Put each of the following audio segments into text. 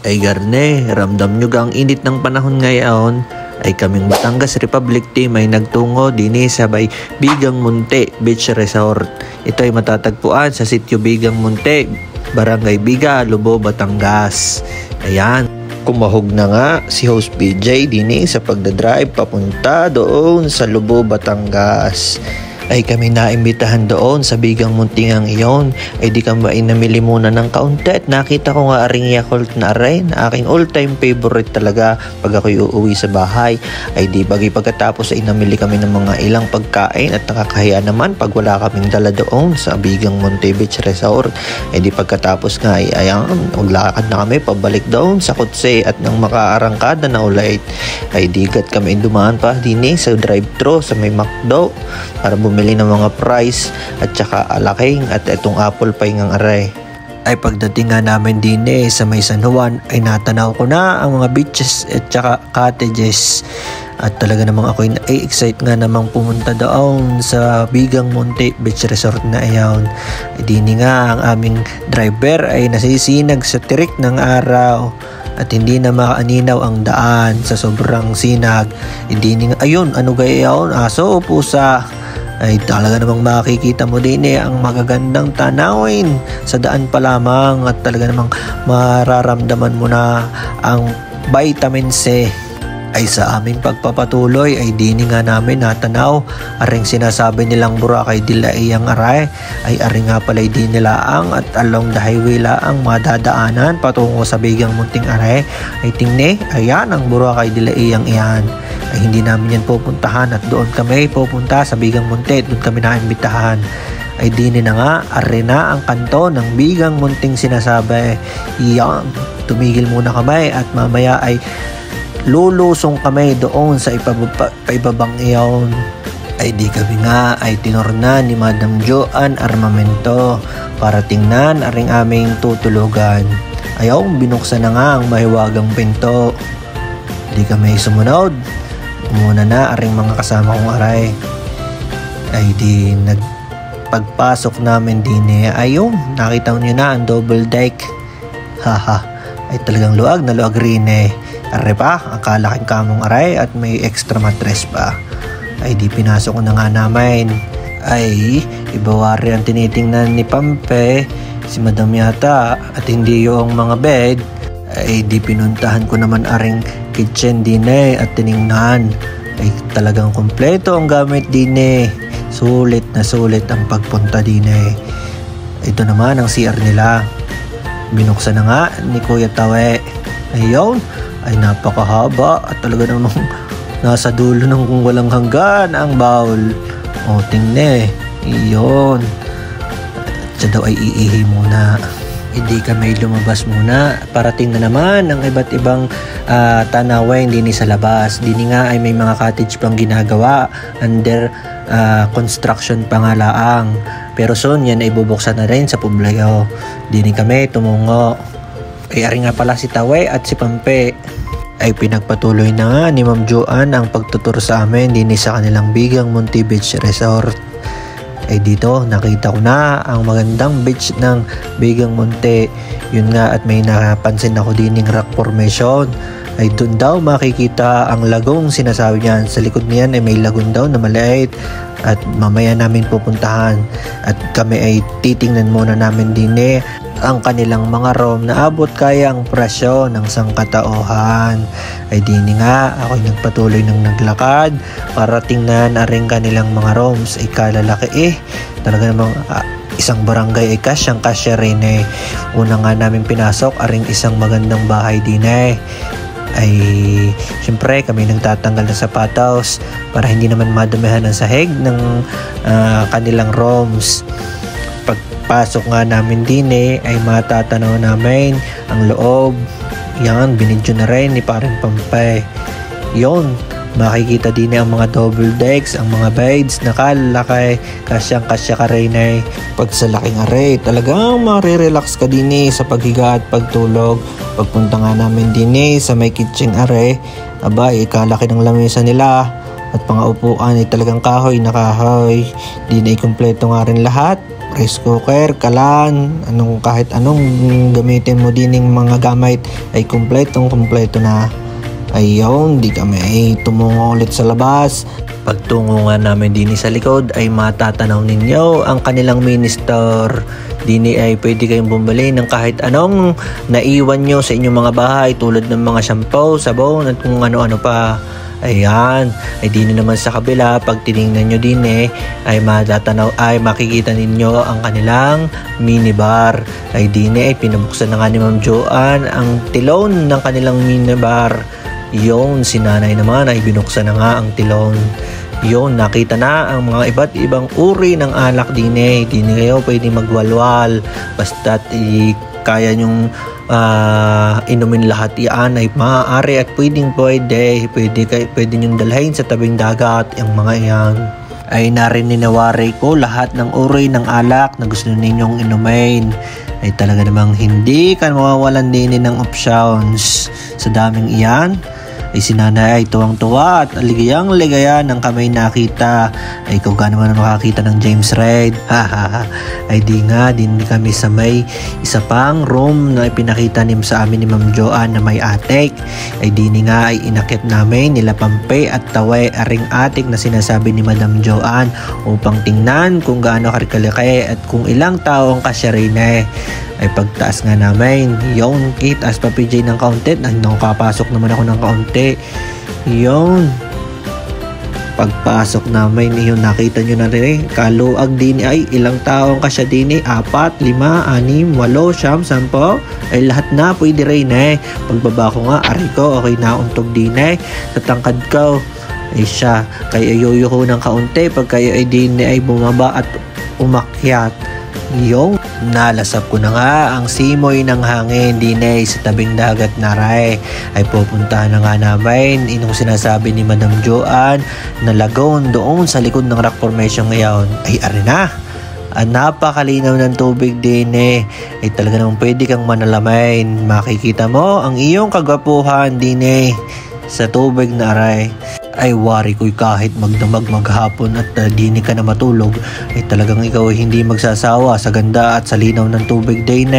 Ay garne, ramdam nyo ga ang init ng panahon ngayon? Ay kaming Batangas Republic Team ay nagtungo din sa Bigang Munti Beach Resort. Ito ay matatagpuan sa sitio Bigang Munti, Barangay Biga, Lubo, Batangas. Ayan, kumahog na nga si host BJ din sa pagdadrive papunta doon sa Lubo, Batangas. Ay kami naimbitahan doon sa Bigang Muntingang iyon. Ay di kami namili muna ng kaunti at nakita ko nga aring Yakult na aray na aking all-time favorite talaga pag ako'y uuwi sa bahay. Ay di bagay pagkatapos ay namili kami ng mga ilang pagkain at nakakahiya naman pag wala kaming dala doon sa Bigang Munti Beach Resort. Ay di pagkatapos nga ay ayan, maglakad na kami pabalik doon sa Kutse at nang makaarangkada na ulit ay digat kami dumaan pa din sa drive-thru sa may McDo para bumili ng mga fries at saka alaking at itong apple pie ngang aray. Ay pagdating nga namin din sa may San Juan ay natanaw ko na ang mga beaches at saka cottages at talaga namang ako ay excite nga namang pumunta doon sa Bigang Munti Beach Resort na iyon. Ay dini nga ang aming driver ay nasisinag sa tirik ng araw at hindi na makaaninaw ang daan sa sobrang sinag. Hindi nga ayun, ano gayon, aso o pusa? Ay talaga namang makikita mo din ang magagandang tanawin sa daan pa lamang at talaga namang mararamdaman mo na ang vitamin C. Ay sa aming pagpapatuloy ay dini nga namin natanaw aring sinasabi nilang Boracay Dilaiyang aray ay aring nga pala'y di nilaang at along the highway laang madadaanan patungo sa Bigang Munting aray ay tingne ayan ang Boracay Dilaiyang iyan. Ay hindi namin yan pupuntahan at doon kami pupunta sa Bigang Munti, doon kami naimbitahan. Ay dini na nga arena ang kanto ng Bigang Munting sinasabi. Iyan, tumigil muna kami at mamaya ay lulusong kami doon sa paibabang iyon. Ay di kami nga ay tinorna ni Madam Joan Armamento para tingnan aring aming tutulugan. Ayaw, binuksan na nga ang mahiwagang pinto. Di kami sumunod. Muna na aring mga kasama kong aray. Ay di nagpagpasok namin din ayun, nakita nyo na ang double deck. Haha, ay talagang luag na luag rin Are pa, ang kalaking kamong aray at may extra mattress pa. Ay di pinasok ko na nga namin. Ay, ibawari ang tinitingnan ni Pampe, si Madam yata, at hindi yung mga bed. Ay di pinuntahan ko naman aring kitchen din at tiningnan. Ay talagang kompleto ang gamit din Sulit na sulit ang pagpunta din Ito naman ang CR nila. Binuksan na nga ni Kuya Tawe. Ayun, ay napakahaba at talaga namang nasa dulo ng kung walang hanggan ang bowl. O tingnan iyon. Siya daw ay iihi muna. Hindi kami lumabas muna. Parating na naman ang iba't ibang tanawin din sa labas. Dini nga ay may mga cottage pang ginagawa. Under construction pa nga laang. Pero soon yan ay bubuksan na rin sa publiko. Dini kami tumungo. Ay ari nga pala si Tawe at si Pampe. Ay pinagpatuloy na nga ni Ma'am Joan ang pagtutur sa amin din sa kanilang Bigang Munti Beach Resort. Ay dito nakita ko na ang magandang beach ng Bigang Munti. Yun nga at may napansin ako din ng rock formation. Ay dun daw makikita ang lagong sinasabi niyan. Sa likod niyan ay may lagoon daw na maliit at mamaya namin pupuntahan. At kami ay titingnan muna namin din ang kanilang mga room na abot kaya ang presyo ng sangkatauhan. Ay dini nga ako nagpatuloy ng naglakad para tingnan aring kanilang mga rooms. Ay kalalaki talaga namang isang barangay ay kasyang-kasya rin Una nga namin pinasok aring isang magandang bahay din ay syempre kami nagtatanggal ng sapatos para hindi naman madamihan ang sahig ng kanilang rooms. Pagpasok nga namin din ay matatanaw namin ang loob. Yan, binidyo na rin ni Parang Pampay. Yon, makikita din ang mga double decks, ang mga beds na kalalaki, kasyang-kasya ka rin Pag sa laking aray, talagang marirelax ka din sa paghiga at pagtulog. Pagpunta nga namin din sa may kitchen aray, abay, kalaki ng lamesa nila. At mga upuan ay talagang kahoy na kahoy. Di na kompleto nga rin lahat. rice cooker, kalan, kahit anong gamitin mo din ng mga gamit ay kumpleto na. Ayun, di kami ay tumungo ulit sa labas. Pagtungo nga namin din sa likod ay matatanaw ninyo ang kanilang mini store. Dini ay pwede kayong bumili ng kahit anong naiwan nyo sa inyong mga bahay tulad ng mga shampoo, sabon at kung ano-ano pa. Ayan, ay dini naman sa kabila, pag tinignan nyo din ay matatanaw, ay makikita ninyo ang kanilang minibar. Ay dini ay pinabuksan na nga ni Ma'am Joanne ang tilon ng kanilang minibar. Yun, si nanay naman ay binuksan na nga ang tilon. Yun, nakita na ang mga iba't ibang uri ng alak din Dini kayo pwede magwalwal. Basta't kaya nyong inumin lahat yan ay maaari at pwede nyong dalhin sa tabing dagat ang mga yan. Ay narininawari ko lahat ng uri ng alak na gusto ninyong inumin. Ay talaga namang hindi ka mawawalan din ng options. Sa daming iyan ay si nanay ay tuwang-tuwa at ligayang-ligaya ng kami nakita. Ay kung gaano man makakita ng James Reid. Ay di nga, din kami sa may isa pang room na ipinakita sa amin ni Ma'am Joanne na may attic. Ay di nga ay inakit namin nila Pampe at Tawe aring attic na sinasabi ni Madam Joanne upang tingnan kung gaano karikalaki at kung ilang tao ang kasya rin Ay pagtaas nga namin, yun, kitaas pa PJ ng kaunti, nakapasok naman ako ng kaunti. Yun, pagpasok namin, yun, nakita nyo na rin, kaluag din ay ilang taong kasya din 4, 5, 6, 8, 9, 10, ay lahat na pwede rin Pagbaba ko nga, ari ko, okay na untog din tatangkad ko, ay siya, kaya yoyo ko ng kaunti, pag kayo ay din ay bumaba at umakyat. Yung nalasap ko na nga ang simoy ng hangin din sa tabing dagat na ay pupuntahan na nga namin inong sinasabi ni Madam Joanne na lagoon doon sa likod ng rock formation ngayon ay arena. Napakalinaw ng tubig din ay talaga namang pwede kang manalamin. Makikita mo ang iyong kagwapuhan din sa tubig na aray. Ay wari ko'y kahit magdamag maghapon at dini ka na matulog ay talagang ikaw ay hindi magsasawa sa ganda at sa linaw ng tubig din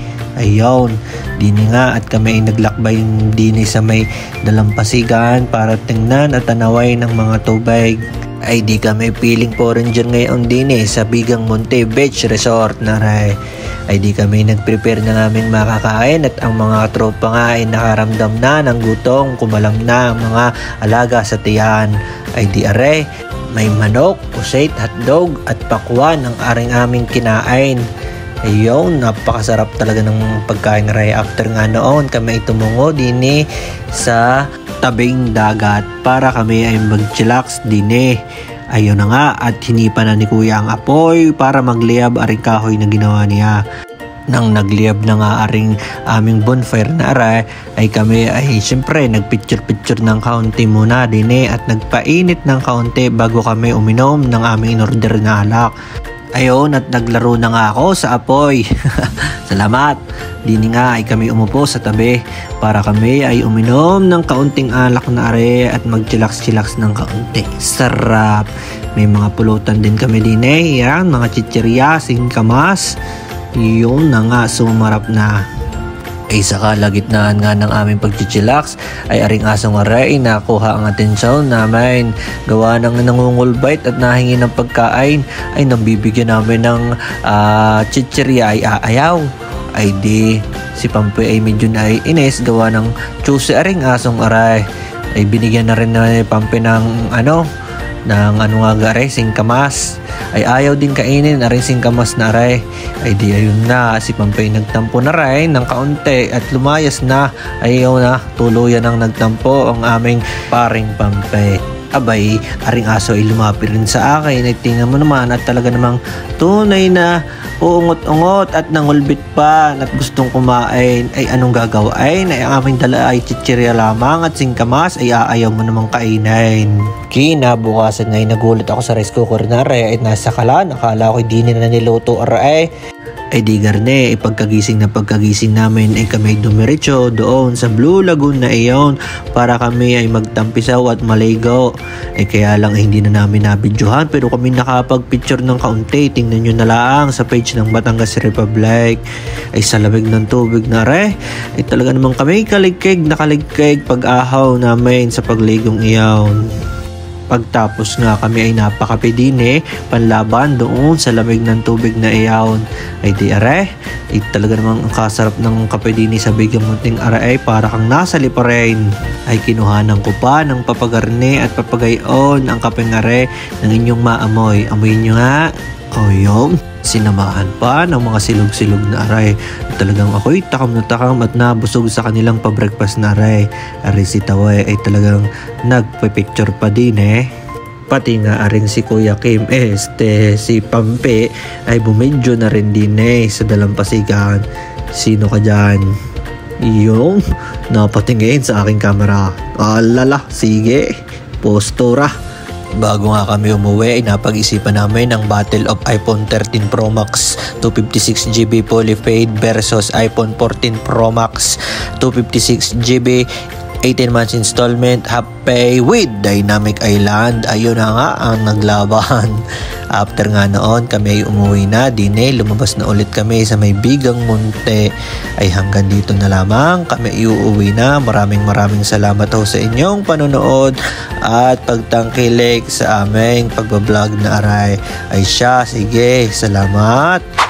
Ayun, dini nga at kami ay naglakbay dini sa may dalampasigan para tingnan at tanaway ng mga tubig. Ay di kami feeling po rin dyan ngayon din sa Bigang Monte Beach Resort na ay di kami nag-prepare na naming makakain at ang mga tropa nga ay nakaramdam na ng gutom, kumalam na ang mga alaga sa tiyan. Ay di may manok, pusit, hotdog at pakwan ang aming kinain. Ayun, napakasarap talaga ng pagkain after nga noon kami ay tumungo din sa tabing dagat para kami ay mag-chillax din Ayun na nga at hinipa na ni Kuya ang apoy para magliyab aring kahoy na ginawa niya. Nang nagliyab na nga aring aming bonfire na ay kami ay siyempre nagpicture-picture ng kaunti muna din at nagpainit ng kaunti bago kami uminom ng aming inorder na alak. Ayun at naglaro na nga ako sa apoy. Salamat. Dini nga ay kami umupo sa tabi para kami ay uminom ng kaunting alak na at mag-chillax ng kaunti. Sarap. May mga pulutan din kami din yan, mga chichirya, singkamas. Yun na nga, sumarap na. Ay sa kalagitnaan nga ng aming pagchichillax ay aring asong aray nakuha ang atensyon namin. Gawa ng nangungulbait at nahingi ng pagkain ay nabibigyan namin ng chichirya ay aayaw. Ay di si Pampe ay medyo na inis gawa ng chusi aring asong aray. Ay binigyan na rin na ni Pampe ng singkamas. Ay ayaw din kainin aring singkamas na aray. Ay di ayun na, si Pampay nagtampo na rin ng kaunti at lumayas na. Ayaw na, tuluyan ang nagtampo ang aming paring Pampay. Abay, aring aso ay lumapit rin sa akin. Ay tingnan mo naman at talaga namang tunay na uungot-ungot at nangulbit pa at gustong kumain. Ay anong gagawin? Ay ang aming dala ay chichirya lamang at singkamas ay aayaw mo namang kainin. Kinabukasan ngayon nagulat ako sa rice cooker na ay nasa kalan. Akala ko di na niluto ay Ay di garne, pagkagising namin ay kami dumiretso doon sa Blue Lagoon na iyon para kami ay magtampisaw at maligo. Ay kaya lang hindi na namin nabidyohan pero kami nakapag-picture ng kaunti. Tingnan nyo na lang sa page ng Batangas Republic. Ay sa lamig ng tubig na re, ay talaga naman kami kaligkig pag-ahaw namin sa pagligong iyon. Pagtapos nga kami ay napakape din panlaban doon sa lamig ng tubig na iyaon. Ay di are, ay talaga namang ang kasarap ng kape din sa bigang munting are para kang nasa liparin. Ay kinuhanan ko pa ng papagarne at papagayon ang kapeng are ng inyong maamoy. Amoyin nyo nga. O yung sinamahan pa ng mga silog-silog na aray. Talagang ako'y takam na takam at nabusog sa kanilang pa-breakfast na aray. Aray si Taway ay talagang nagpa-picture pa din Pati nga aring si Kuya Kim, si Pampe ay bumidyo na rin din sa dalampasigan. Sino ka dyan? Yung napatingin sa aking camera. Alala, sige, postura. Bago nga kami umuwi, napag-isipan namin ang battle of iPhone 13 Pro Max 256GB fully paid versus iPhone 14 Pro Max 256GB 18 months installment half pay with Dynamic Island. Ayun na nga ang naglaban. After nga noon, kami ay umuwi na. Lumabas na ulit kami sa may Bigang Munte. Ay hanggang dito na lamang. Kami iuuwi na. Maraming salamat ho sa inyong panonood at pagtangkilik sa aming pagbablog na aray. Ay siya, sige, salamat.